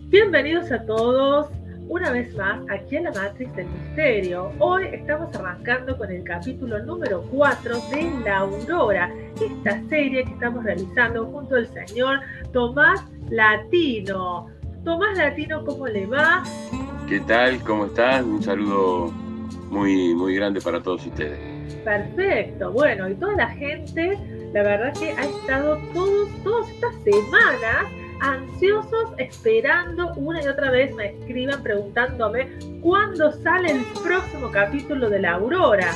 Bienvenidos a todos una vez más aquí en la Matrix del Misterio. Hoy estamos arrancando con el capítulo número 4 de La Aurora, esta serie que estamos realizando junto al señor Tomás Latino. Tomás Latino, ¿cómo le va? ¿Qué tal? ¿Cómo están? Un saludo muy grande para todos ustedes. Perfecto, bueno, y toda la gente, la verdad que ha estado todas estas semanas ansiosos esperando una y otra vez, me escriban preguntándome cuándo sale el próximo capítulo de La Aurora.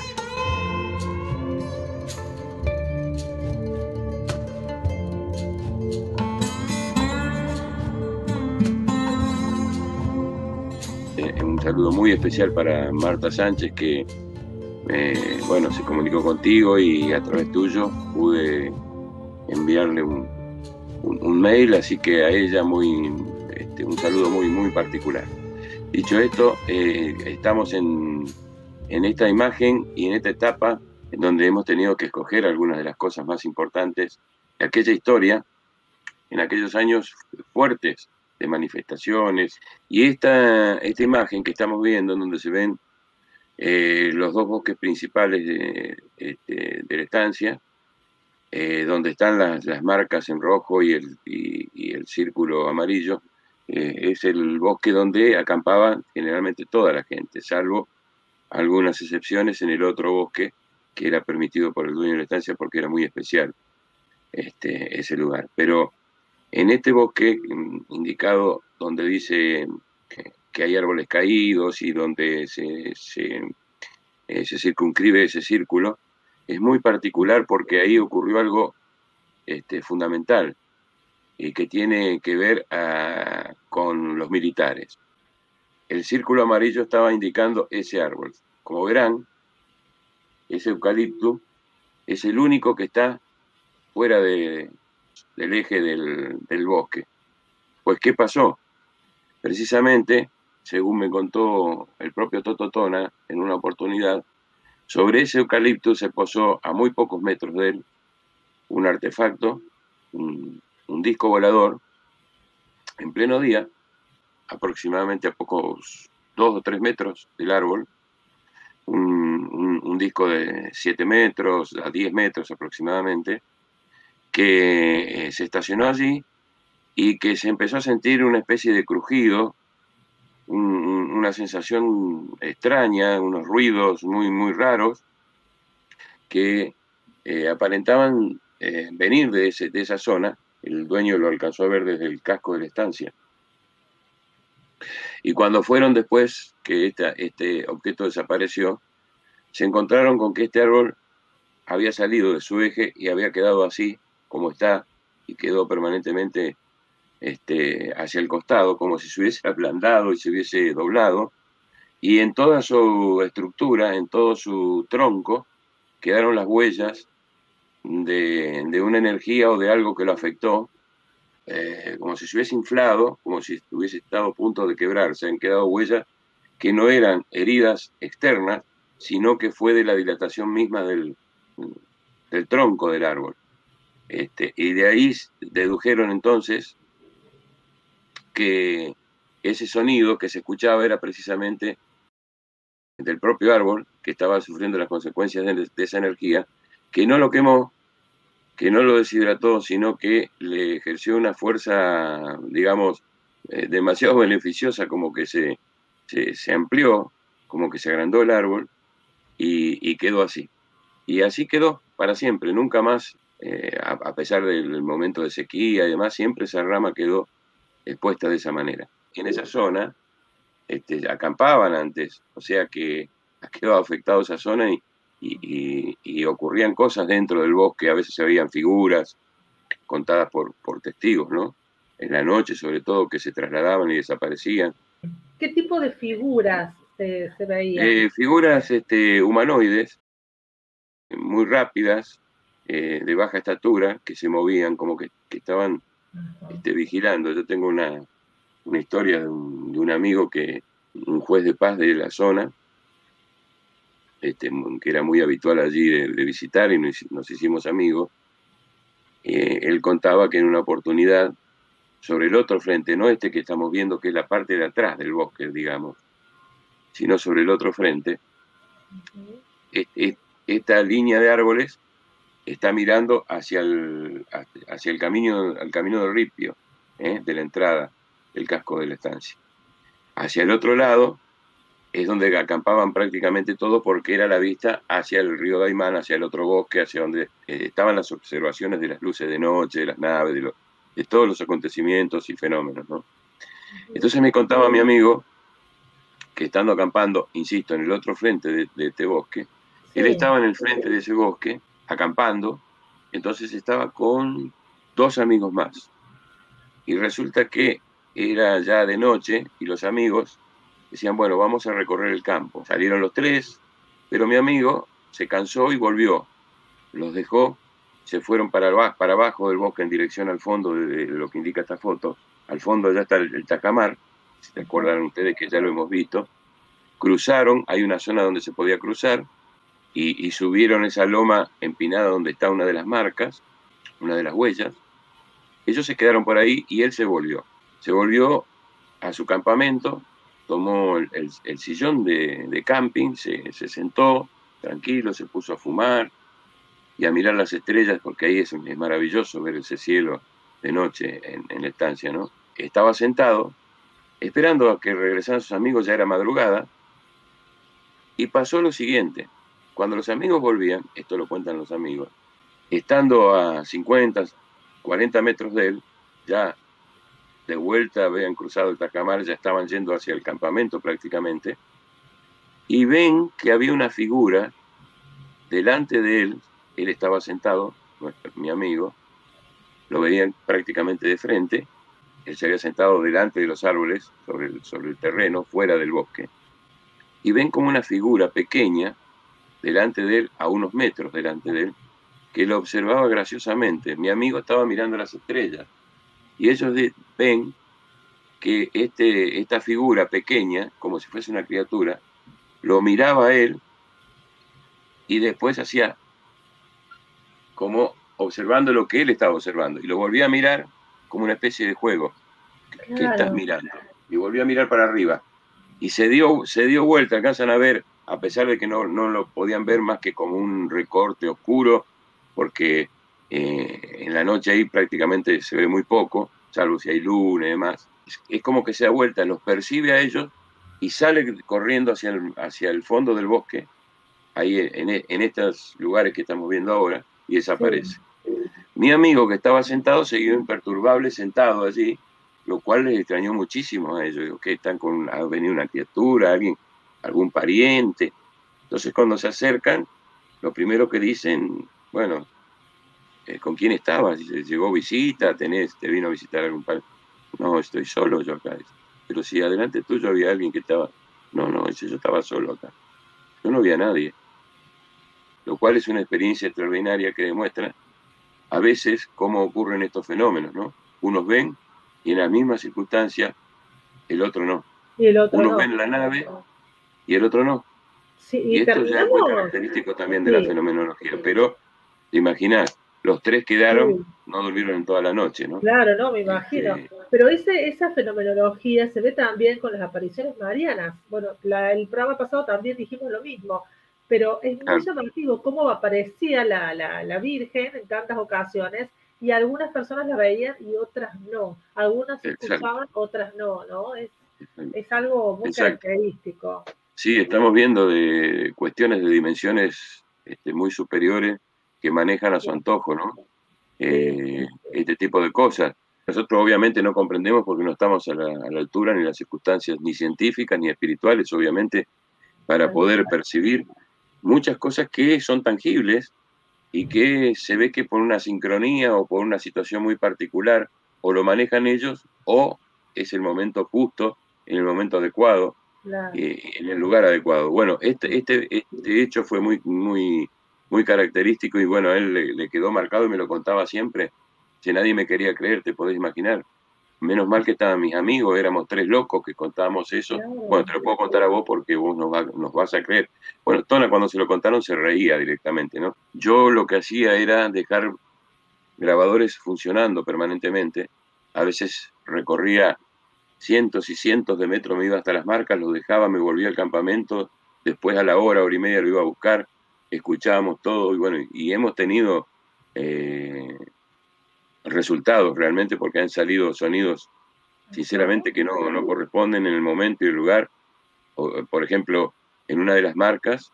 Un saludo muy especial para Marta Sánchez, que bueno, se comunicó contigo y a través tuyo pude enviarle un mail, así que a ella un saludo muy particular. Dicho esto, estamos en esta imagen y en esta etapa en donde hemos tenido que escoger algunas de las cosas más importantes de aquella historia, en aquellos años fuertes de manifestaciones. Y esta imagen que estamos viendo, en donde se ven los dos bosques principales de la estancia, donde están las marcas en rojo y el círculo amarillo, es el bosque donde acampaba generalmente toda la gente, salvo algunas excepciones en el otro bosque que era permitido por el dueño de la estancia porque era muy especial ese lugar. Pero en este bosque indicado donde dice que hay árboles caídos y donde se circunscribe ese círculo, es muy particular porque ahí ocurrió algo fundamental y que tiene que ver con los militares. El círculo amarillo estaba indicando ese árbol. Como verán, ese eucalipto es el único que está fuera del eje del bosque. Pues, ¿qué pasó? Precisamente, según me contó el propio Tototona en una oportunidad, sobre ese eucalipto se posó a muy pocos metros de él un artefacto, un disco volador, en pleno día, aproximadamente a pocos 2 o 3 metros del árbol, un disco de 7 metros a 10 metros aproximadamente, que se estacionó allí y que se empezó a sentir una especie de crujido, una sensación extraña, unos ruidos muy raros que aparentaban venir de esa zona. El dueño lo alcanzó a ver desde el casco de la estancia. Y cuando fueron después que este objeto desapareció, se encontraron con que este árbol había salido de su eje y había quedado así como está, y quedó permanentemente hacia el costado, como si se hubiese ablandado y se hubiese doblado, y en toda su estructura, en todo su tronco, quedaron las huellas de una energía o de algo que lo afectó, como si se hubiese inflado, como si hubiese estado a punto de quebrarse. Han quedado huellas que no eran heridas externas, sino que fue de la dilatación misma del tronco del árbol. Y de ahí dedujeron entonces que ese sonido que se escuchaba era precisamente del propio árbol que estaba sufriendo las consecuencias de esa energía, que no lo quemó, que no lo deshidrató, sino que le ejerció una fuerza, digamos, demasiado beneficiosa, como que se amplió, como que se agrandó el árbol y quedó así. Y así quedó para siempre, nunca más, a pesar del momento de sequía y demás, siempre esa rama quedó expuesta de esa manera. En esa zona acampaban antes, o sea que ha quedado afectado esa zona y ocurrían cosas dentro del bosque, a veces se veían figuras contadas por testigos, ¿no? En la noche, sobre todo, que se trasladaban y desaparecían. ¿Qué tipo de figuras se veían? Figuras humanoides, muy rápidas, de baja estatura, que se movían como que estaban vigilando. Yo tengo una historia de un amigo un juez de paz de la zona, que era muy habitual allí de visitar y nos hicimos amigos. Él contaba que en una oportunidad sobre el otro frente, no este que estamos viendo, que es la parte de atrás del bosque, digamos, sino sobre el otro frente, esta línea de árboles está mirando hacia el camino, al camino del ripio, de la entrada del casco de la estancia. Hacia el otro lado es donde acampaban prácticamente todos, porque era la vista hacia el río Daimán, hacia el otro bosque, hacia donde estaban las observaciones de las luces de noche, de las naves, de todos los acontecimientos y fenómenos, ¿no? Entonces me contaba mi amigo que estando acampando, insisto, en el otro frente de este bosque, él estaba en el frente de ese bosque, acampando, entonces estaba con 2 amigos más. Y resulta que era ya de noche y los amigos decían, bueno, vamos a recorrer el campo. Salieron los 3, pero mi amigo se cansó y volvió. Los dejó, se fueron para abajo del bosque en dirección al fondo de lo que indica esta foto. Al fondo ya está el Tajamar, si te acuerdan ustedes que ya lo hemos visto. Cruzaron, hay una zona donde se podía cruzar, y subieron esa loma empinada donde está una de las marcas, una de las huellas. Ellos se quedaron por ahí y él se volvió. Se volvió a su campamento, tomó el sillón de camping, se sentó tranquilo, se puso a fumar y a mirar las estrellas, porque ahí es maravilloso ver ese cielo de noche en la estancia, ¿no? Estaba sentado, esperando a que regresaran sus amigos, ya era madrugada, y pasó lo siguiente. Cuando los amigos volvían, esto lo cuentan los amigos, estando a 50, 40 metros de él, ya de vuelta habían cruzado el Tajamar, ya estaban yendo hacia el campamento prácticamente, y ven que había una figura delante de él estaba sentado, mi amigo, lo veían prácticamente de frente, él se había sentado delante de los árboles, sobre el terreno, fuera del bosque, y ven como una figura pequeña delante de él, a unos metros delante de él, que lo observaba graciosamente. Mi amigo estaba mirando las estrellas, y ellos ven que esta figura pequeña, como si fuese una criatura, lo miraba a él y después hacía como observando lo que él estaba observando, y lo volvía a mirar como una especie de juego. Claro. ¿Qué estás mirando? Y volvió a mirar para arriba. Y se dio vuelta, alcanzan a ver, a pesar de que no lo podían ver más que como un recorte oscuro, porque en la noche ahí prácticamente se ve muy poco, salvo si hay luna y demás. Es como que se da vuelta, los percibe a ellos y sale corriendo hacia el fondo del bosque, ahí en estos lugares que estamos viendo ahora, y desaparece. Sí. Mi amigo, que estaba sentado, siguió imperturbable sentado allí, lo cual les extrañó muchísimo a ellos. Digo, que ha venido una criatura, algún pariente. Entonces cuando se acercan, lo primero que dicen, bueno, ¿con quién estabas? Dice, ¿llegó visita? ¿Te vino a visitar algún padre? No, estoy solo yo acá. Pero si adelante tuyo había alguien que estaba... No, yo estaba solo acá. Yo no vi a nadie. Lo cual es una experiencia extraordinaria que demuestra a veces cómo ocurren estos fenómenos, ¿no? Unos ven y en la misma circunstancia el otro no. Y el otro Unos no. ven la nave y el otro no. Sí, y esto ya es muy característico también de la fenomenología. Pero, te imaginás, los 3 quedaron, no durmieron en toda la noche, ¿no? Claro, no, me imagino. Pero esa fenomenología se ve también con las apariciones marianas. Bueno, el programa pasado también dijimos lo mismo, pero es muy llamativo cómo aparecía la Virgen en tantas ocasiones, y algunas personas la veían y otras no. Algunas escuchaban, otras no, ¿no? Es algo muy característico. Sí, estamos viendo de cuestiones de dimensiones muy superiores que manejan a su antojo, ¿no? Este tipo de cosas. Nosotros obviamente no comprendemos porque no estamos a la altura ni las circunstancias ni científicas ni espirituales, obviamente, para poder percibir muchas cosas que son tangibles y que se ve que por una sincronía o por una situación muy particular o lo manejan ellos o es el momento justo, en el momento adecuado, en el lugar adecuado. Bueno, este hecho fue muy característico y bueno, a él le quedó marcado y me lo contaba siempre. Si nadie me quería creer, te podés imaginar. Menos mal que estaban mis amigos, éramos 3 locos que contábamos eso. Bueno, te lo puedo contar a vos porque vos nos vas a creer. Bueno, Tona cuando se lo contaron se reía directamente, ¿no? Yo lo que hacía era dejar grabadores funcionando permanentemente. A veces recorría cientos y cientos de metros, me iba hasta las marcas, lo dejaba, me volvía al campamento, después a la hora y media lo iba a buscar, escuchábamos todo, y bueno, y hemos tenido resultados realmente, porque han salido sonidos, sinceramente, que no corresponden en el momento y el lugar. Por ejemplo, en una de las marcas,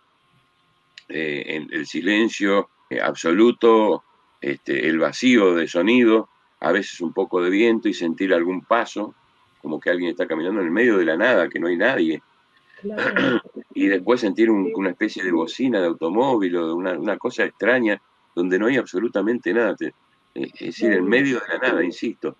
en el silencio absoluto, el vacío de sonido, a veces un poco de viento y sentir algún paso, como que alguien está caminando en el medio de la nada, que no hay nadie. Claro. Y después sentir una especie de bocina de automóvil o de una cosa extraña donde no hay absolutamente nada. Es decir, en medio de la nada, insisto,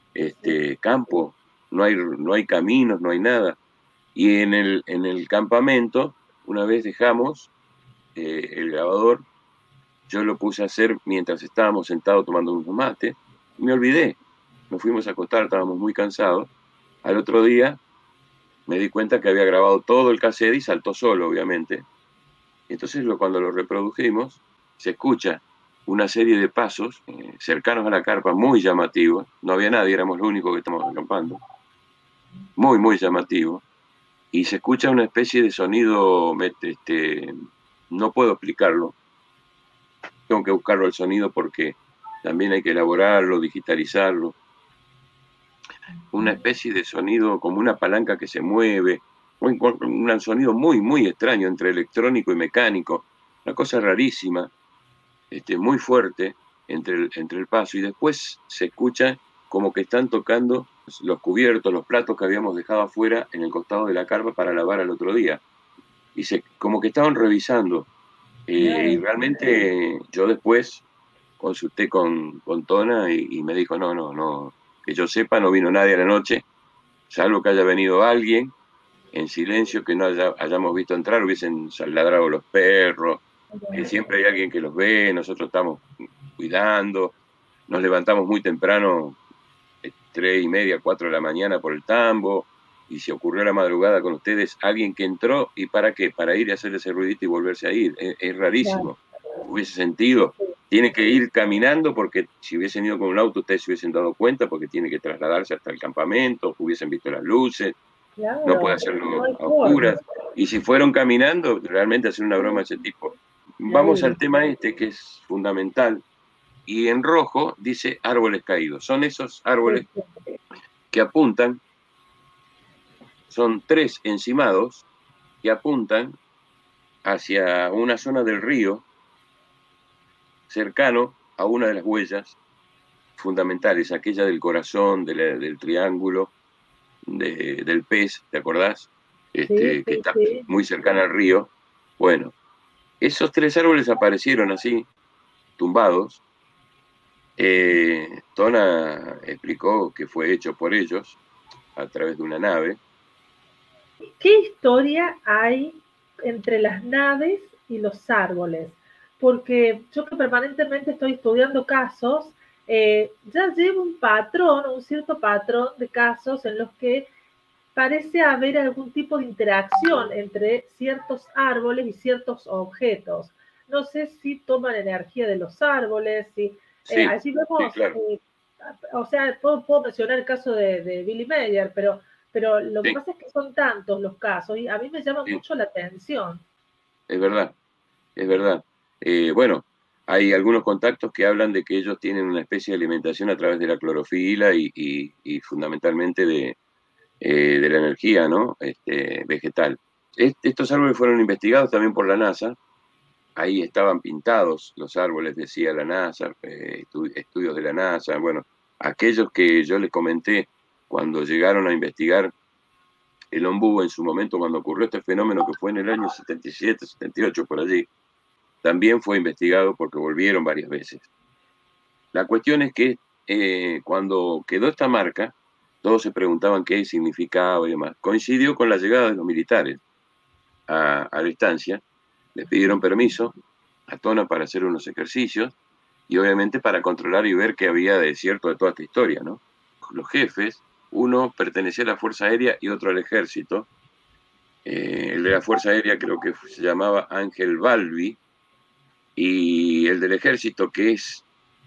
campo, no hay caminos, no hay nada. Y en el campamento, una vez dejamos el grabador, yo lo puse a hacer mientras estábamos sentados tomando un mate, y me olvidé. Nos fuimos a acostar, estábamos muy cansados. Al otro día me di cuenta que había grabado todo el cassette y saltó solo, obviamente. Entonces cuando lo reprodujimos, se escucha una serie de pasos cercanos a la carpa, muy llamativos. No había nadie, éramos los únicos que estábamos acampando. Muy, muy llamativo. Y se escucha una especie de sonido, no puedo explicarlo. Tengo que buscarlo el sonido porque también hay que elaborarlo, digitalizarlo. Una especie de sonido como una palanca que se mueve, un sonido muy, muy extraño entre electrónico y mecánico, una cosa rarísima, muy fuerte entre el paso, y después se escucha como que están tocando los cubiertos, los platos que habíamos dejado afuera en el costado de la carpa para lavar al otro día, y como que estaban revisando, y realmente yo después consulté con Tona y me dijo, no, que yo sepa, no vino nadie a la noche, salvo que haya venido alguien en silencio, que no hayamos visto entrar, hubiesen ladrado los perros, siempre hay alguien que los ve, nosotros estamos cuidando, nos levantamos muy temprano, 3:30, 4 de la mañana por el tambo, y se ocurrió la madrugada con ustedes, alguien que entró, ¿y para qué? Para ir a hacer ese ruidito y volverse a ir, es rarísimo, hubiese sentido. Tiene que ir caminando porque si hubiesen ido con un auto ustedes se hubiesen dado cuenta porque tiene que trasladarse hasta el campamento, hubiesen visto las luces, no puede hacerlo a oscuras. Y si fueron caminando, realmente hacer una broma de ese tipo. Vamos al tema que es fundamental. Y en rojo dice árboles caídos. Son esos árboles que apuntan, son 3 encimados que apuntan hacia una zona del río cercano a una de las huellas fundamentales, aquella del corazón, del triángulo, del pez, ¿te acordás? Que está muy cercana al río. Bueno, esos 3 árboles aparecieron así, tumbados. Tona explicó que fue hecho por ellos a través de una nave. ¿Qué historia hay entre las naves y los árboles? Porque yo que permanentemente estoy estudiando casos, ya llevo un patrón, un cierto patrón de casos en los que parece haber algún tipo de interacción entre ciertos árboles y ciertos objetos. No sé si toman energía de los árboles, si allí vemos, sí, claro. O sea, puedo mencionar el caso de Billy Mayer, pero lo que pasa es que son tantos los casos y a mí me llama mucho la atención. Es verdad, es verdad. Bueno, hay algunos contactos que hablan de que ellos tienen una especie de alimentación a través de la clorofila y fundamentalmente de la energía, ¿no? Vegetal. Estos árboles fueron investigados también por la NASA. Ahí estaban pintados los árboles, decía la NASA, estudios de la NASA. Bueno, aquellos que yo les comenté cuando llegaron a investigar el ombú en su momento, cuando ocurrió este fenómeno que fue en el año 77, 78, por allí, también fue investigado porque volvieron varias veces. La cuestión es que cuando quedó esta marca, todos se preguntaban qué significaba y demás. Coincidió con la llegada de los militares a la estancia, les pidieron permiso a Tona para hacer unos ejercicios y obviamente para controlar y ver qué había de cierto de toda esta historia, ¿no? Los jefes, uno pertenecía a la Fuerza Aérea y otro al Ejército. El de la Fuerza Aérea creo que se llamaba Ángel Balbi, y el del Ejército, que es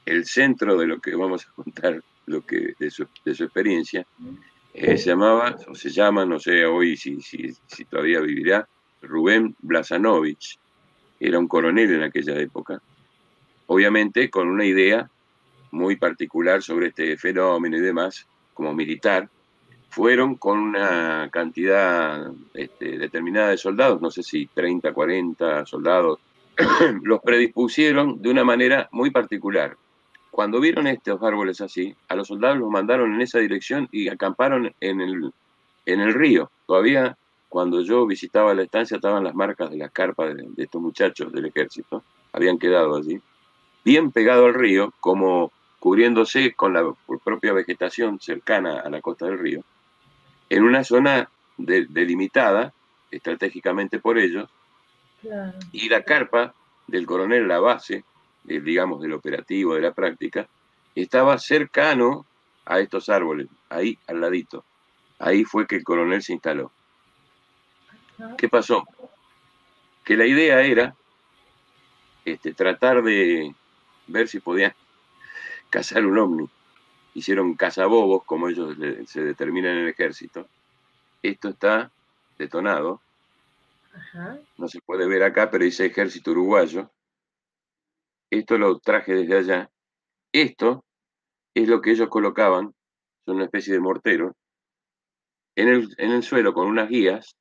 el centro de lo que vamos a contar, de su experiencia, se llamaba, o se llama, no sé hoy si todavía vivirá, Rubén Blazanovich. Era un coronel en aquella época, obviamente con una idea muy particular sobre este fenómeno y demás, como militar. Fueron con una cantidad determinada de soldados, no sé si 30, 40 soldados, los predispusieron de una manera muy particular. Cuando vieron estos árboles así, a los soldados los mandaron en esa dirección y acamparon en el río. Todavía cuando yo visitaba la estancia estaban las marcas de las carpas de estos muchachos del ejército, habían quedado allí, bien pegado al río, como cubriéndose con la propia vegetación cercana a la costa del río, en una zona delimitada estratégicamente por ellos, Claro. y la carpa del coronel, la base, digamos, del operativo, de la práctica, estaba cercano a estos árboles, ahí al ladito. Ahí fue que el coronel se instaló. Ajá. ¿Qué pasó? Que la idea era tratar de ver si podían cazar un ovni. Hicieron cazabobos, como ellos se determinan en el ejército. Esto está detonado. Ajá. No se puede ver acá, pero dice ejército uruguayo. Esto lo traje desde allá. Esto es lo que ellos colocaban, son una especie de mortero, en el suelo con unas guías,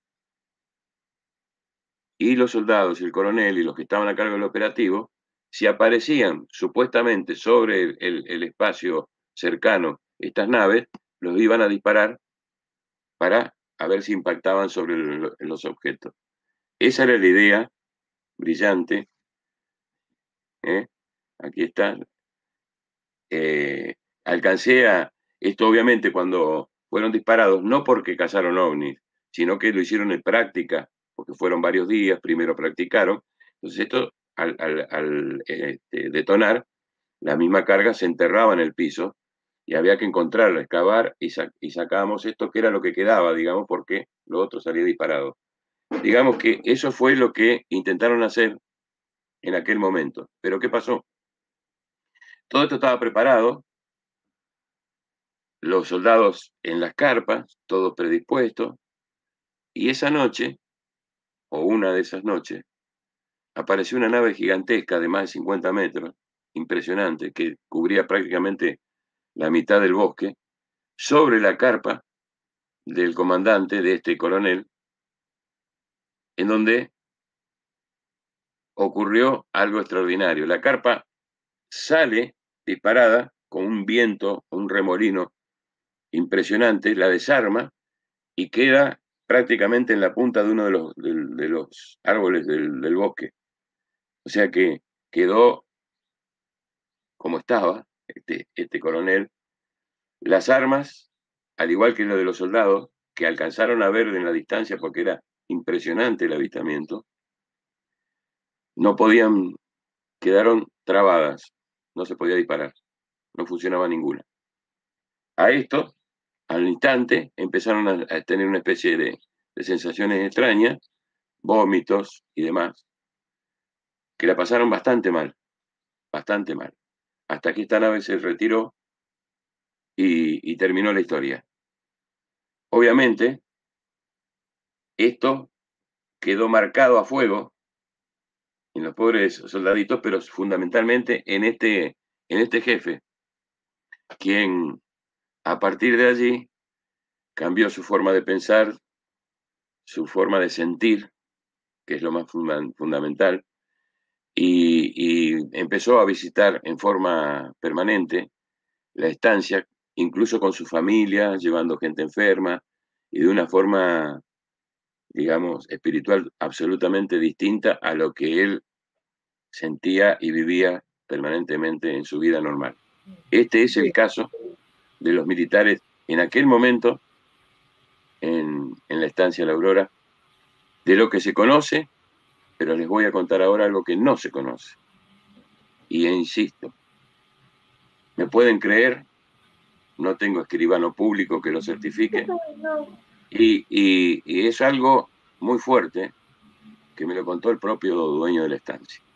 y los soldados y el coronel y los que estaban a cargo del operativo, si aparecían supuestamente sobre el espacio cercano estas naves, los iban a disparar para a ver si impactaban sobre los objetos. Esa era la idea brillante. ¿Eh? Aquí está. Eh, alcancé a, esto obviamente cuando fueron disparados, no porque cazaron ovnis, sino que lo hicieron en práctica, porque fueron varios días, primero practicaron. Entonces esto, al detonar, la misma carga se enterraba en el piso y había que encontrarla, excavar y sacábamos esto que era lo que quedaba, digamos, porque lo otro salía disparado. Digamos que eso fue lo que intentaron hacer en aquel momento. Pero ¿qué pasó? Todo esto estaba preparado, los soldados en las carpas, todos predispuestos, y esa noche, o una de esas noches, apareció una nave gigantesca de más de 50 metros, impresionante, que cubría prácticamente la mitad del bosque, sobre la carpa del comandante de este coronel, en donde ocurrió algo extraordinario. La carpa sale disparada con un viento, un remolino impresionante, la desarma y queda prácticamente en la punta de uno de los árboles del bosque. O sea que quedó como estaba este coronel. Las armas, al igual que lo de los soldados, que alcanzaron a ver en la distancia porque era impresionante el avistamiento, no podían, quedaron trabadas, no se podía disparar, no funcionaba ninguna. A esto, al instante, empezaron a tener una especie de sensaciones extrañas, vómitos y demás, que la pasaron bastante mal, hasta que esta nave se retiró y terminó la historia. Obviamente, esto quedó marcado a fuego en los pobres soldaditos, pero fundamentalmente en este jefe, quien a partir de allí cambió su forma de pensar, su forma de sentir, que es lo más fundamental, y empezó a visitar en forma permanente la estancia, incluso con su familia, llevando gente enferma, y de una forma, digamos, espiritual absolutamente distinta a lo que él sentía y vivía permanentemente en su vida normal. Este es el Bien. caso de los militares en aquel momento en la estancia La Aurora, de lo que se conoce, pero les voy a contar ahora algo que no se conoce. Y insisto, ¿me pueden creer? No tengo escribano público que lo certifique. No, no. Y es algo muy fuerte que me lo contó el propio dueño de la estancia.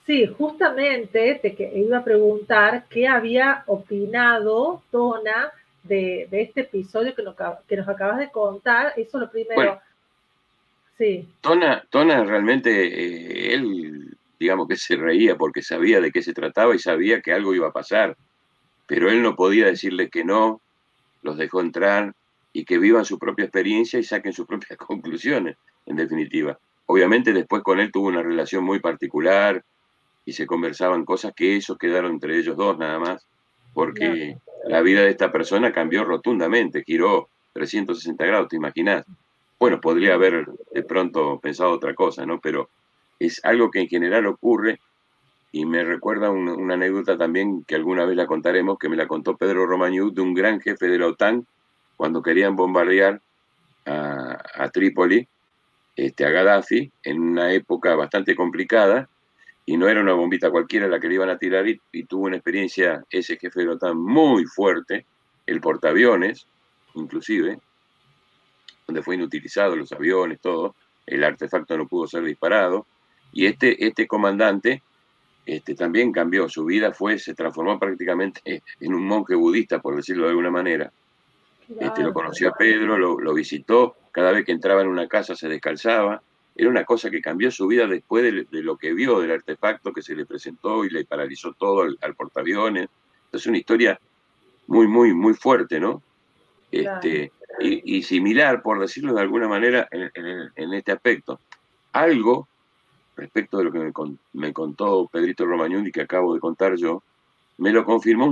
Sí, justamente te iba a preguntar qué había opinado Tona de este episodio que nos acabas de contar. Eso lo Bueno, primero. Sí, Tona realmente, él, digamos que se reía porque sabía de qué se trataba y sabía que algo iba a pasar, pero él no podía decirle que no, los dejó entrar y que vivan su propia experiencia y saquen sus propias conclusiones, en definitiva. Obviamente después con él tuvo una relación muy particular y se conversaban cosas que eso quedaron entre ellos dos nada más, claro, porque la vida de esta persona cambió rotundamente, giró 360 grados, ¿te imaginas? Bueno, podría haber de pronto pensado otra cosa, ¿no? Pero es algo que en general ocurre y me recuerda una anécdota también que alguna vez la contaremos, que me la contó Pedro Romagnú, de un gran jefe de la OTAN cuando querían bombardear a Trípoli, a Gaddafi, en una época bastante complicada, y no era una bombita cualquiera la que le iban a tirar, y tuvo una experiencia ese jefe de la OTAN muy fuerte, el portaaviones, inclusive, donde fue inutilizado los aviones, todo, el artefacto no pudo ser disparado, y este comandante también cambió, su vida se transformó prácticamente en un monje budista, por decirlo de alguna manera. Lo claro. conoció a Pedro, lo visitó, cada vez que entraba en una casa se descalzaba. Era una cosa que cambió su vida después de lo que vio del artefacto que se le presentó y le paralizó todo al portaaviones. Es una historia muy, muy, muy fuerte, ¿no? Claro. Y similar, por decirlo de alguna manera, en este aspecto. Algo respecto de lo que me contó Pedrito Romagnoli, que acabo de contar yo, me lo confirmó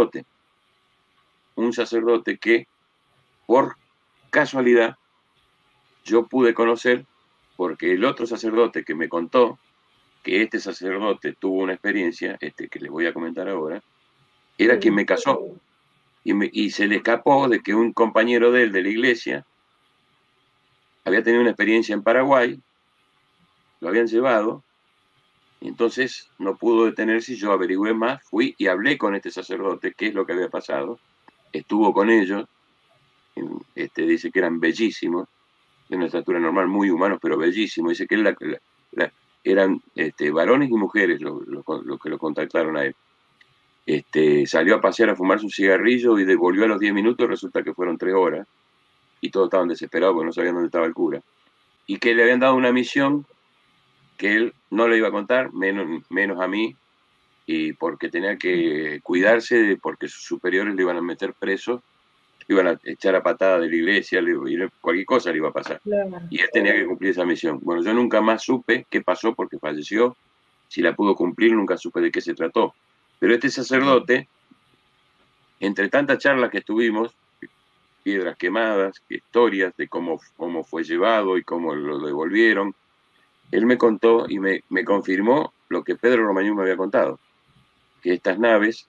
un sacerdote que por casualidad yo pude conocer porque el otro sacerdote que me contó que este sacerdote tuvo una experiencia, que les voy a comentar ahora, era quien Sí. me casó y se le escapó de que un compañero de él de la iglesia había tenido una experiencia en Paraguay, lo habían llevado, y entonces no pudo detenerse y yo averigüé más, fui y hablé con este sacerdote, qué es lo que había pasado, estuvo con ellos, dice que eran bellísimos, de una estatura normal, muy humanos, pero bellísimos. Dice que eran varones y mujeres los que lo contactaron a él. Salió a pasear a fumarse un cigarrillo y devolvió a los 10 minutos, resulta que fueron 3 horas, y todos estaban desesperados porque no sabían dónde estaba el cura. Y que le habían dado una misión que él no le iba a contar, menos a mí, y porque tenía que cuidarse, porque sus superiores le iban a meter preso, le iban a echar a patada de la iglesia, cualquier cosa le iba a pasar. Claro. Y él tenía que cumplir esa misión. Bueno, yo nunca más supe qué pasó porque falleció, si la pudo cumplir, nunca supe de qué se trató. Pero este sacerdote, entre tantas charlas que tuvimos, piedras quemadas, historias de cómo fue llevado y cómo lo devolvieron, él me contó y me confirmó lo que Pedro Romagnú me había contado, que estas naves,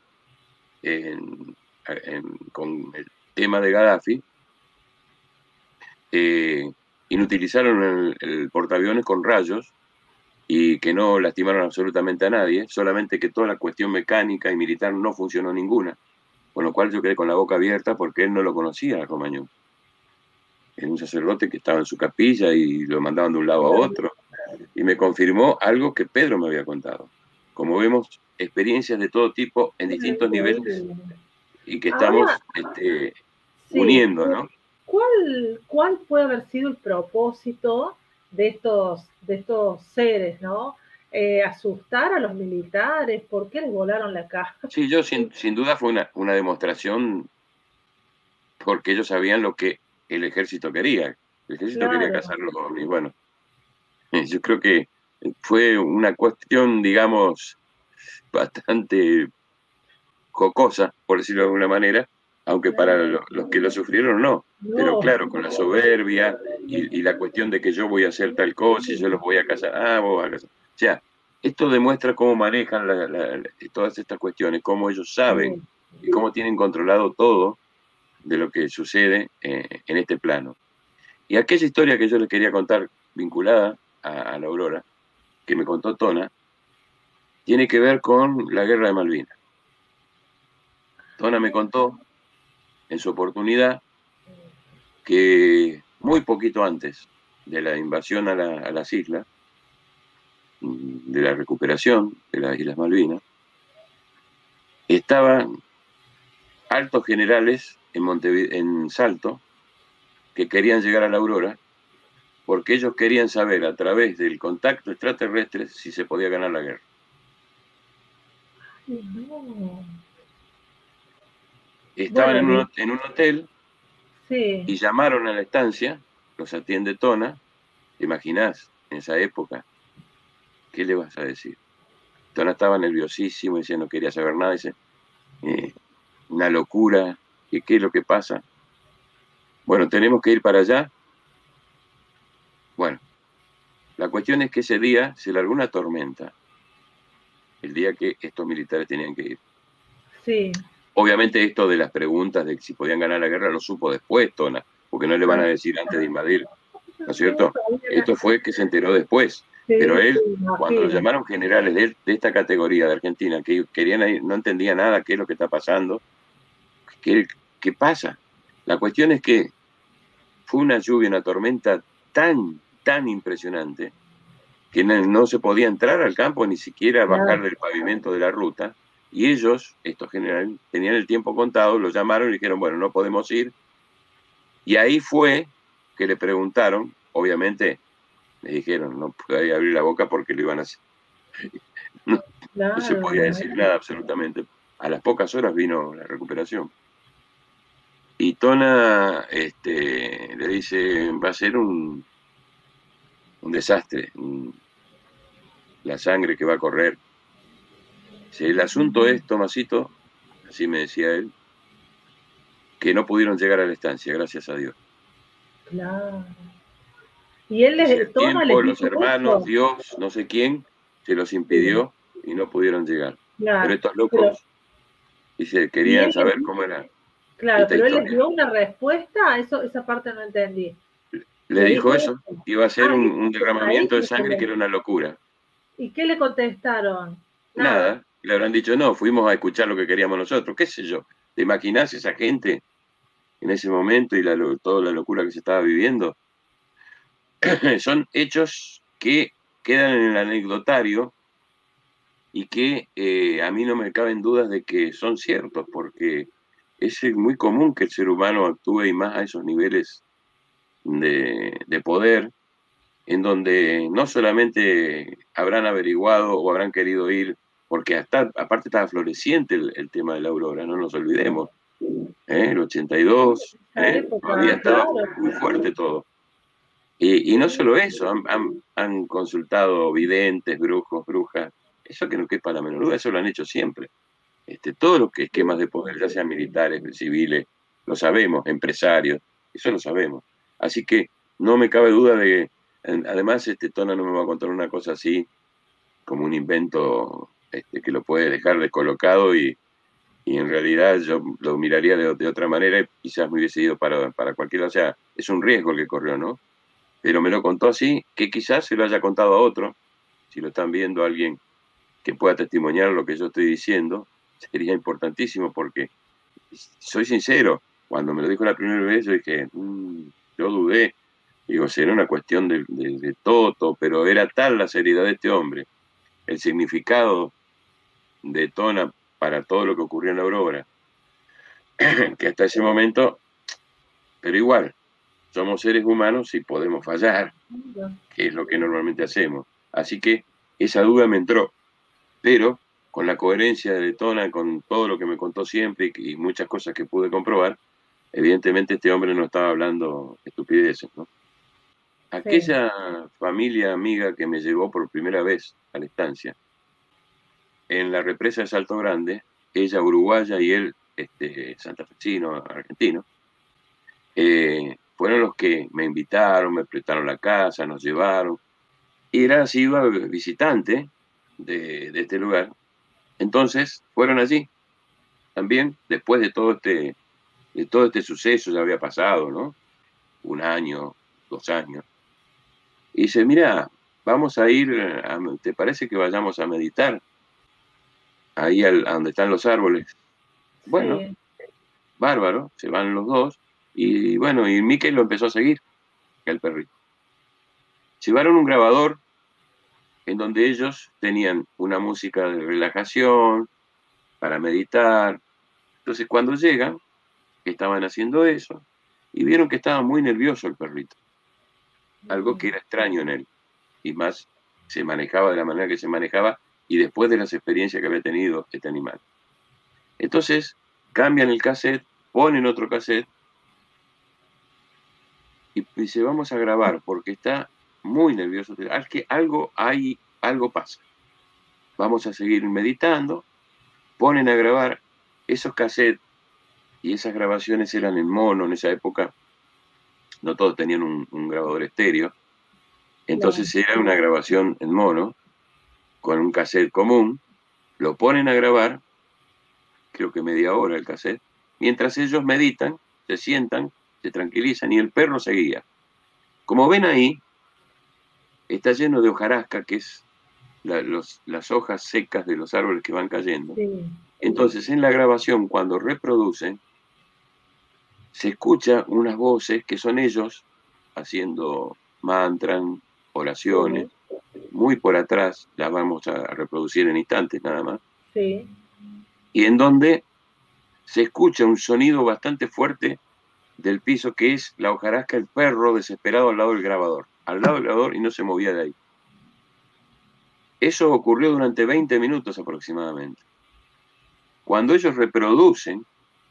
con el tema de Gaddafi, eh, inutilizaron el portaaviones con rayos y que no lastimaron absolutamente a nadie, solamente que toda la cuestión mecánica y militar no funcionó ninguna, con lo cual yo quedé con la boca abierta porque él no lo conocía a Romagnol. Era un sacerdote que estaba en su capilla y lo mandaban de un lado a otro, y me confirmó algo que Pedro me había contado. Como vemos, experiencias de todo tipo en distintos niveles Increíble. y que Ahora, estamos sí, uniendo, ¿no? ¿cuál puede haber sido el propósito de estos seres, ¿no? Asustar a los militares, ¿por qué les volaron la casa? Sí, yo sin duda fue una demostración porque ellos sabían lo que el ejército quería. El ejército quería Claro, cazarlo y bueno, yo creo que fue una cuestión, digamos, bastante jocosa, por decirlo de alguna manera, aunque para claro. los que lo sufrieron no. Pero No, claro, con la soberbia y la cuestión de que yo voy a hacer tal cosa y yo los voy a cazar, vos vas a cazar. O sea, esto demuestra cómo manejan todas estas cuestiones, cómo ellos saben sí, y cómo tienen controlado todo de lo que sucede en este plano. Y aquella historia que yo les quería contar vinculada a la Aurora, que me contó Tona, tiene que ver con la guerra de Malvinas. Tona me contó en su oportunidad que muy poquito antes de la invasión a las islas, de la recuperación de las Islas Malvinas, estaban altos generales en Salto que querían llegar a la Aurora porque ellos querían saber a través del contacto extraterrestre si se podía ganar la guerra. No. Estaban Bueno, en un hotel sí, y llamaron a la estancia, los atiende Tona. ¿Te imaginás en esa época? ¿Qué le vas a decir? Tona estaba nerviosísimo, dice, no quería saber nada, dice, una locura, ¿qué es lo que pasa? Bueno, tenemos que ir para allá. Bueno, la cuestión es que ese día se largó una tormenta, el día que estos militares tenían que ir. sí. Obviamente esto de las preguntas de si podían ganar la guerra lo supo después, Tona, porque no le van a decir antes de invadir, ¿no es cierto? Esto fue que se enteró después. Pero Sí, sí, él, cuando lo imagino. llamaron generales de esta categoría de Argentina, que querían ir, no entendía nada qué es lo que está pasando, qué pasa. La cuestión es que fue una lluvia, una tormenta tan impresionante que no se podía entrar al campo, ni siquiera bajar Claro. del pavimento de la ruta, y ellos, estos generales, tenían el tiempo contado, lo llamaron y dijeron, bueno, no podemos ir, y ahí fue que le preguntaron, obviamente, le dijeron, no podía abrir la boca porque lo iban a hacer. No, no se Claro, podía decir nada absolutamente. A las pocas horas vino la recuperación. Y Tona le dice, va a ser un desastre, la sangre que va a correr. Si el asunto es, Tomasito, así me decía él, que no pudieron llegar a la estancia, gracias a Dios. claro. Y él Dice, el Toma les tiempo, los dijo hermanos, eso. Dios, no sé quién, se los Sí, impidió y no pudieron llegar. Pero claro. estos Pero, locos, dice, y querían él saber cómo era claro, esta pero él les historia. dio una respuesta, eso, esa parte no entendí. Le Le dijo dijo eso, eso. que iba a ser Ah, un ahí derramamiento de le sangre que era una locura. ¿Y qué le contestaron? Nada. Nada, le habrán dicho, no, fuimos a escuchar lo que queríamos nosotros, qué sé yo. ¿Te imaginás esa gente en ese momento y toda la locura que se estaba viviendo? Son hechos que quedan en el anecdotario y que a mí no me caben dudas de que son ciertos, porque es muy común que el ser humano actúe y más a esos niveles de poder, en donde no solamente habrán averiguado o habrán querido ir, porque hasta, aparte estaba floreciente el tema de la aurora, no nos olvidemos, el 82, Esa época, todavía estaba claro. muy fuerte todo. Y no solo eso, han consultado videntes, brujos, brujas, eso que no quepa la menor duda, eso lo han hecho siempre. Todos los esquemas de poder, ya sean militares, civiles, lo sabemos, empresarios, eso lo sabemos. Así que no me cabe duda de, además, Tona no me va a contar una cosa así, como un invento que lo puede dejar descolocado y en realidad yo lo miraría de otra manera y quizás me hubiese ido para cualquiera, o sea, es un riesgo el que corrió, ¿no? Pero me lo contó así, que quizás se lo haya contado a otro, si lo están viendo alguien que pueda testimoniar lo que yo estoy diciendo, sería importantísimo porque, soy sincero, cuando me lo dijo la primera vez yo dije, yo dudé, digo, será una cuestión de Toto, pero era tal la seriedad de este hombre, el significado de Tona para todo lo que ocurrió en la Aurora, que hasta ese momento, pero igual, somos seres humanos y podemos fallar, que es lo que normalmente hacemos. Así que esa duda me entró, pero con la coherencia de Tona, con todo lo que me contó siempre y muchas cosas que pude comprobar, evidentemente este hombre no estaba hablando estupideces, ¿no? Sí, Aquella familia amiga que me llevó por primera vez a la estancia, en la represa de Salto Grande, ella uruguaya y él santafesino, argentino, fueron los que me invitaron, me prestaron la casa, nos llevaron. Y era así, iba visitante de este lugar. Entonces fueron allí también, después de todo este suceso, ya había pasado, ¿no? Un año, 2 años. Y dice, mira, vamos a ir, ¿te parece que vayamos a meditar ahí a donde están los árboles? Bueno, sí. bárbaro, se van los dos. Y bueno, y Mickey lo empezó a seguir, el perrito. Llevaron un grabador en donde ellos tenían una música de relajación, para meditar. Entonces cuando llegan, estaban haciendo eso, y vieron que estaba muy nervioso el perrito, algo que era extraño en él, y más se manejaba de la manera que se manejaba, y después de las experiencias que había tenido este animal. Entonces cambian el cassette, ponen otro cassette, y dice, vamos a grabar, porque está muy nervioso, es que algo hay, algo pasa. Vamos a seguir meditando, ponen a grabar esos cassettes, y esas grabaciones eran en mono en esa época, no todos tenían un grabador estéreo, entonces era una grabación en mono, con un cassette común, lo ponen a grabar, creo que media hora el cassette, mientras ellos meditan, se sientan, se tranquilizan, y el perro seguía. Como ven ahí, está lleno de hojarasca, que es las hojas secas de los árboles que van cayendo. Sí. Entonces, en la grabación, cuando reproducen, se escucha unas voces que son ellos haciendo mantras, oraciones, muy por atrás, las vamos a reproducir en instantes nada más. Sí. Y en donde se escucha un sonido bastante fuerte del piso, que es la hojarasca, el perro desesperado al lado del grabador, y no se movía de ahí. Eso ocurrió durante 20 minutos aproximadamente. Cuando ellos reproducen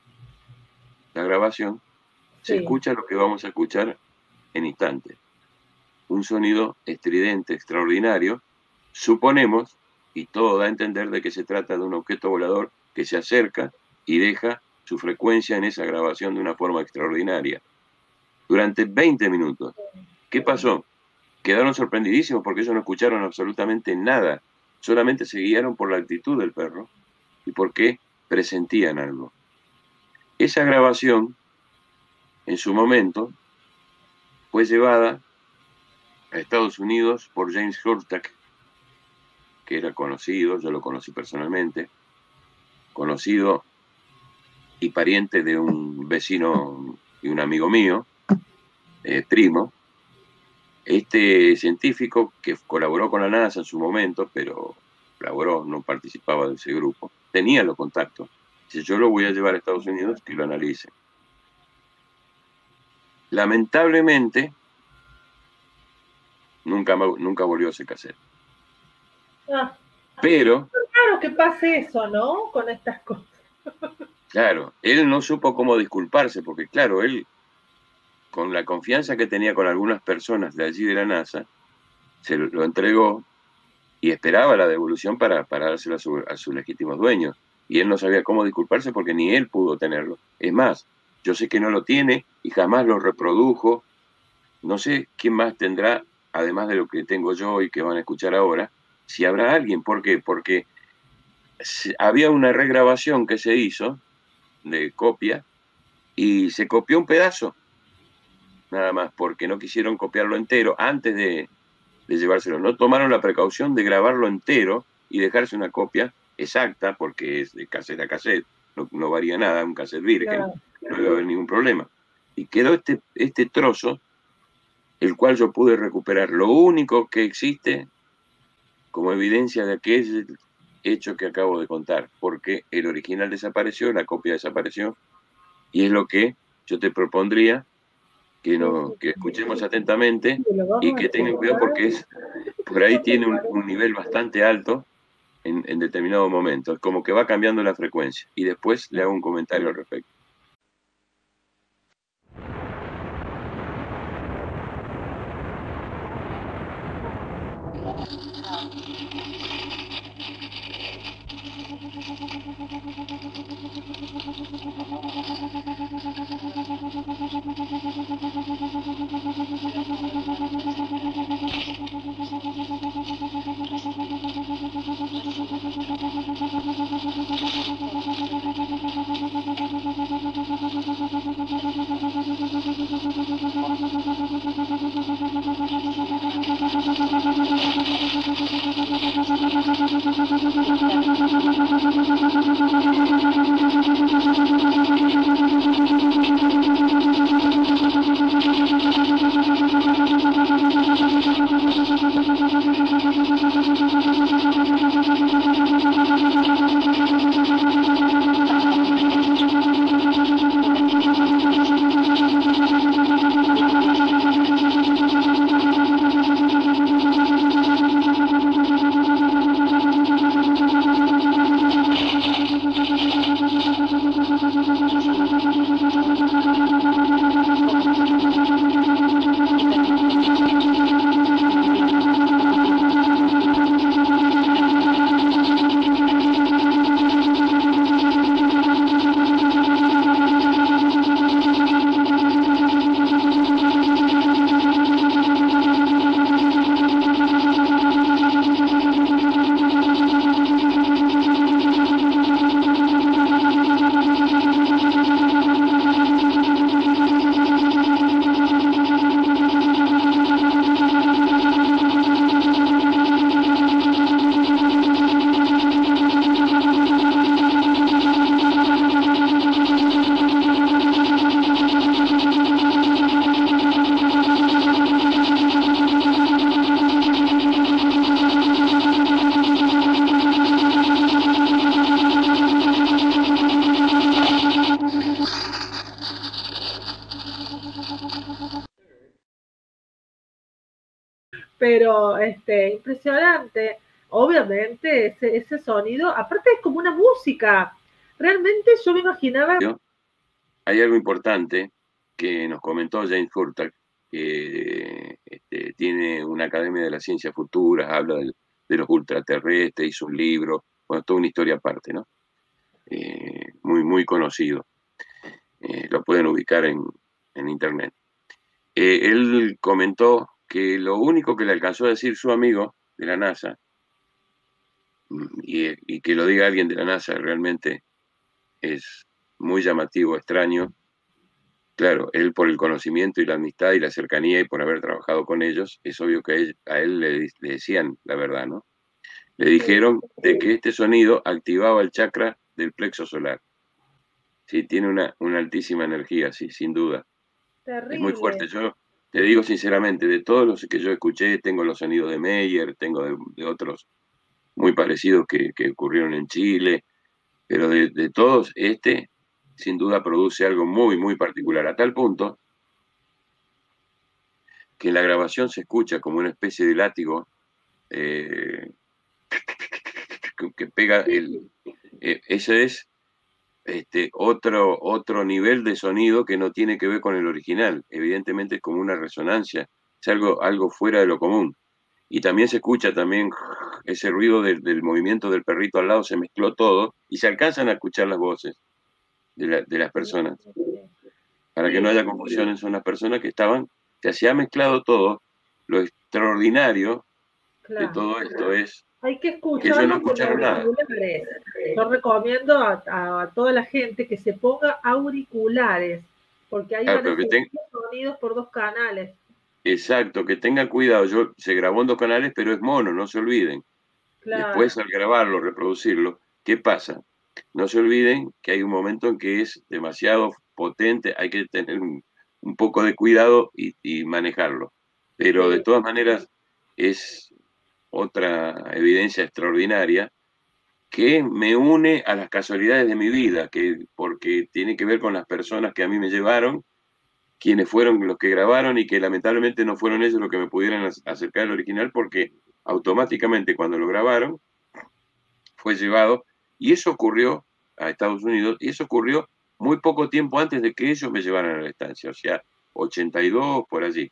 la grabación, se escucha lo que vamos a escuchar en instantes. Un sonido estridente, extraordinario, suponemos, y todo da a entender de que se trata de un objeto volador que se acerca y deja su frecuencia en esa grabación de una forma extraordinaria. Durante 20 minutos. ¿Qué pasó? Quedaron sorprendidísimos porque ellos no escucharon absolutamente nada, solamente se guiaron por la actitud del perro y porque presentían algo. Esa grabación, en su momento, fue llevada a Estados Unidos por James Hurtak, que era conocido, yo lo conocí personalmente, conocido y pariente de un vecino y un amigo mío, primo. Este científico que colaboró con la NASA en su momento, pero colaboró, no participaba de ese grupo, tenía los contactos. Dice, yo lo voy a llevar a Estados Unidos que lo analicen. Lamentablemente, nunca volvió ese cassette. Pero... Claro que pase eso, ¿no? Con estas cosas. Claro, él no supo cómo disculparse, porque claro, él, con la confianza que tenía con algunas personas de allí de la NASA, se lo entregó y esperaba la devolución para dárselo a sus legítimos dueños. Y él no sabía cómo disculparse porque ni él pudo tenerlo. Es más, yo sé que no lo tiene y jamás lo reprodujo. No sé quién más tendrá, además de lo que tengo yo y que van a escuchar ahora, si habrá alguien. ¿Por qué? Porque había una regrabación que se hizo de copia y se copió un pedazo, nada más, porque no quisieron copiarlo entero antes de llevárselo. No tomaron la precaución de grabarlo entero y dejarse una copia exacta, porque es de cassette a cassette, no varía nada, un cassette virgen, claro. No iba a haber ningún problema. Y quedó este trozo, el cual yo pude recuperar. Lo único que existe como evidencia de aquel hecho que acabo de contar, porque el original desapareció, la copia desapareció, y es lo que yo te propondría que escuchemos atentamente y que tengan cuidado porque por ahí tiene un nivel bastante alto en determinado momento. Es como que va cambiando la frecuencia y después le hago un comentario al respecto. Pero impresionante, obviamente, ese sonido, aparte es como una música. Realmente yo me imaginaba. Hay algo importante que nos comentó James Furtak, que tiene una academia de la ciencia futura, habla de los ultraterrestres, hizo un libro, bueno, toda una historia aparte, ¿no? Muy, muy conocido. Lo pueden ubicar en internet. Él comentó que lo único que le alcanzó a decir su amigo de la NASA, y que lo diga alguien de la NASA realmente es muy llamativo, extraño. Claro, él por el conocimiento y la amistad y la cercanía y por haber trabajado con ellos, es obvio que a él le decían la verdad, ¿no? Le dijeron de que este sonido activaba el chakra del plexo solar. Sí, tiene una altísima energía, sí, sin duda. Es muy fuerte. Terrible. Yo te digo sinceramente, de todos los que yo escuché, tengo los sonidos de Meyer, tengo de otros muy parecidos que ocurrieron en Chile, pero de todos, sin duda produce algo muy, muy particular, a tal punto que en la grabación se escucha como una especie de látigo eh, que pega ese es otro nivel de sonido que no tiene que ver con el original. Evidentemente es como una resonancia, es algo fuera de lo común. Y también se escucha también ese ruido del movimiento del perrito al lado, se mezcló todo y se alcanzan a escuchar las voces de las personas. Para que no haya confusiones, son las personas que estaban, se ha mezclado todo. Lo extraordinario de todo esto es Hay que que ellos no escucharlo con escucharon nada. auriculares. Yo recomiendo a toda la gente que se ponga auriculares, porque ahí Claro, van a pero ser sonidos por 2 canales. exacto, que tengan cuidado. Se grabó en 2 canales, pero es mono, no se olviden. Claro. Después al grabarlo, reproducirlo, ¿qué pasa? No se olviden que hay un momento en que es demasiado potente, hay que tener un poco de cuidado y manejarlo. Pero de todas maneras es otra evidencia extraordinaria que me une a las casualidades de mi vida, porque tiene que ver con las personas que a mí me llevaron, quienes fueron los que grabaron y que lamentablemente no fueron ellos los que me pudieran acercar al original, porque automáticamente cuando lo grabaron fue llevado, y eso ocurrió a Estados Unidos, y eso ocurrió muy poco tiempo antes de que ellos me llevaran a la estancia, o sea, 82 por allí.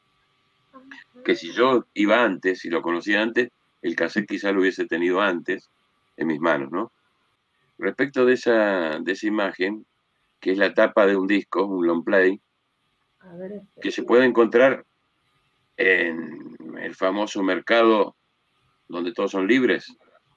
Que si yo iba antes, si lo conocía antes, el cassette quizá lo hubiese tenido antes en mis manos, ¿no? Respecto de esa imagen, que es la tapa de un disco, un long play, que se puede encontrar en el famoso mercado donde todos son libres,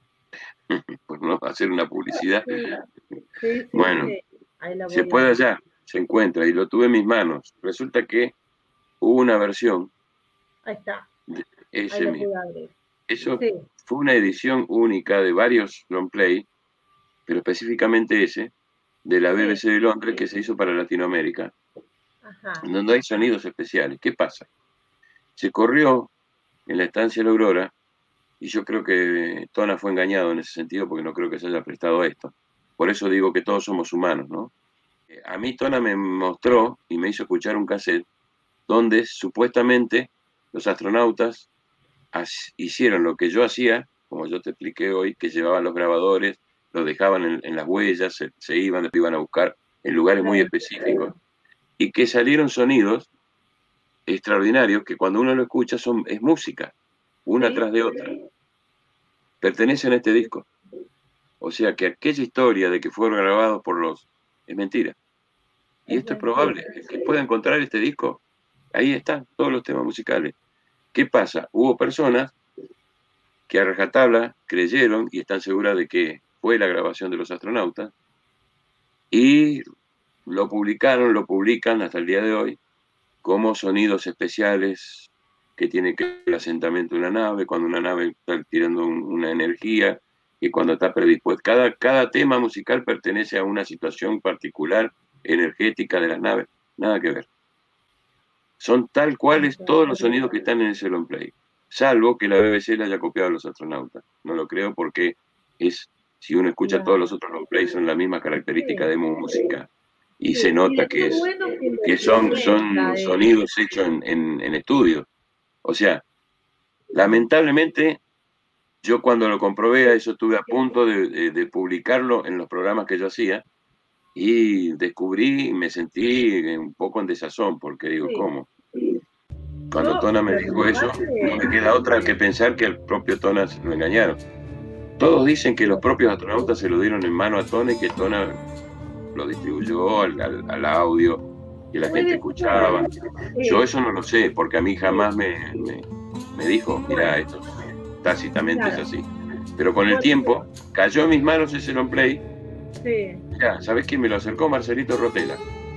pues no va a hacer una publicidad. Bueno, se puede hallar, se encuentra, y lo tuve en mis manos. Resulta que hubo una versión. Ahí está. Ese mismo. Eso fue una edición única de varios long play, pero específicamente ese, de la BBC de Londres, que se hizo para Latinoamérica, donde hay sonidos especiales. ¿Qué pasa? Se corrió en la estancia de la Aurora, y yo creo que Tona fue engañado en ese sentido, porque no creo que se haya prestado a esto. Por eso digo que todos somos humanos, ¿no? A mí Tona me mostró y me hizo escuchar un cassette donde supuestamente los astronautas hicieron lo que yo hacía, como yo te expliqué hoy, que llevaban los grabadores, los dejaban en las huellas, se iban a buscar en lugares muy específicos, y que salieron sonidos extraordinarios que cuando uno lo escucha es música, una tras de otra. Pertenecen a este disco. O sea que aquella historia de que fueron grabados por los... es mentira. Y esto es probable. El que pueda encontrar este disco, ahí están todos los temas musicales. ¿Qué pasa? Hubo personas que a rajatabla creyeron y están seguras de que fue la grabación de los astronautas y lo publican hasta el día de hoy como sonidos especiales que tiene que ver el asentamiento de una nave, cuando una nave está tirando una energía y cuando está predispuesta. Cada tema musical pertenece a una situación particular energética de las naves, nada que ver. Son tal cuales todos los sonidos que están en ese long play, salvo que la BBC le haya copiado a los astronautas. No lo creo porque si uno escucha todos los otros long plays son la misma característica de música y se nota que son sonidos hechos en estudio. O sea, lamentablemente yo cuando lo comprobé a eso estuve a punto de publicarlo en los programas que yo hacía y descubrí y me sentí un poco en desazón porque digo, ¿cómo? Cuando Tona me dijo eso, no me queda otra que pensar que el propio Tona lo engañaron. Todos dicen que los propios astronautas se lo dieron en mano a Tona y que Tona lo distribuyó al audio y la gente escuchaba. Yo eso no lo sé, porque a mí jamás me dijo, mira, esto tácitamente es así. Pero con el tiempo, cayó en mis manos ese long play. Ya, ¿sabés quién me lo acercó? Marcelito Rotela.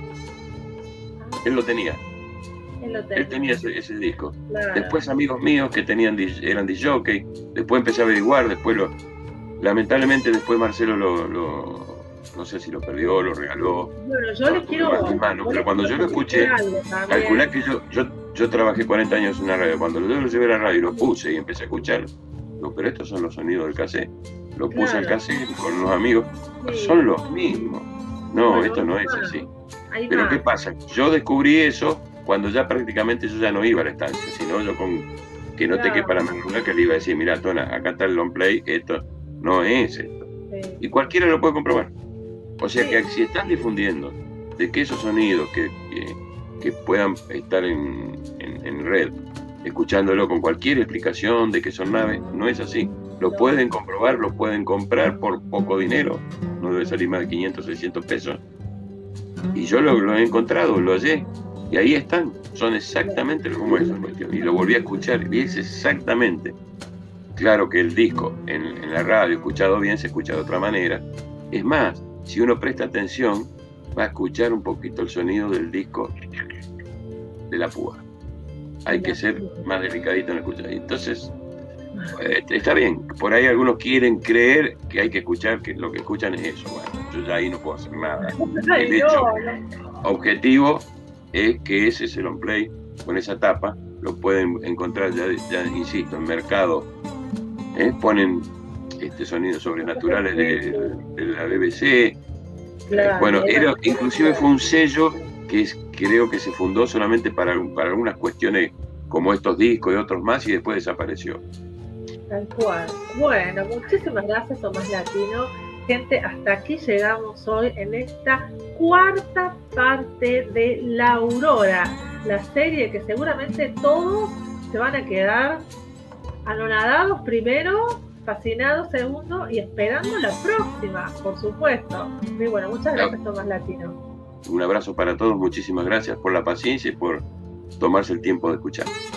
Él lo tenía. Él tenía ese disco. Claro. Después amigos míos que eran disc-jockey. Después empecé a averiguar, lamentablemente después Marcelo no sé si lo perdió, lo regaló. Bueno, yo le quiero... pero cuando yo lo escuché, calculá que yo trabajé 40 años en una radio. Cuando yo lo llevé a la radio y lo puse y empecé a escuchar, pero estos son los sonidos del cassette. Lo puse al cassette con unos amigos. Son los mismos. No, esto no es así. Pero ¿qué pasa? Yo descubrí eso cuando ya prácticamente yo ya no iba a la estancia, sino yo que no te quepa la menor que le iba a decir, mira, Tona, acá está el long play, esto no es esto. Y cualquiera lo puede comprobar. O sea que si están difundiendo de que esos sonidos que puedan estar en red, escuchándolo con cualquier explicación de que son naves, no es así. Lo pueden comprobar, lo pueden comprar por poco dinero, no debe salir más de 500, 600 pesos. Y yo lo he encontrado, lo hallé, y ahí están, son exactamente como esa cuestión. Y lo volví a escuchar, y es exactamente. Claro que el disco en la radio, escuchado bien, se escucha de otra manera. Es más, si uno presta atención, va a escuchar un poquito el sonido del disco de la púa. Hay que ser más delicadito en escuchar. Entonces, está bien. Por ahí algunos quieren creer que hay que escuchar, que lo que escuchan es eso. Bueno, yo ya ahí no puedo hacer nada. El hecho objetivo es que ese es el long play con esa tapa. Lo pueden encontrar ya insisto, en mercado. Ponen sonidos sobrenaturales de la BBC. Claro, bueno, inclusive fue un sello que creo que se fundó solamente para algunas cuestiones como estos discos y otros más y después desapareció. Tal cual. Bueno, muchísimas gracias, Tomás Latino. Gente, hasta aquí llegamos hoy en esta cuarta parte de La Aurora, la serie que seguramente todos se van a quedar anonadados primero, fascinados segundo y esperando la próxima, por supuesto. Y bueno, muchas gracias, Tomás Latino. Un abrazo para todos, muchísimas gracias por la paciencia y por tomarse el tiempo de escuchar.